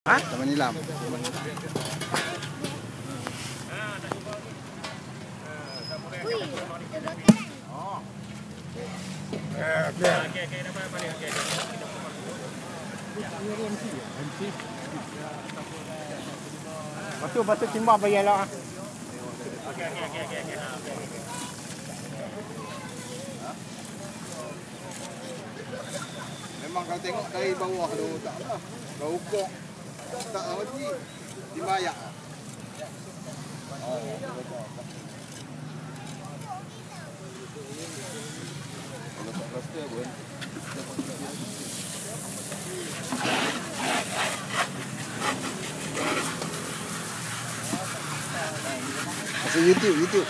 Hah? Taman Nilam. Lepas tu timbang bagi elok ah. Memang kalau tengok dari bawah tu tak lah. Bau kok. Tak mati. Dimayak. Oh, kalau tak rasa pun. Masuk YouTube.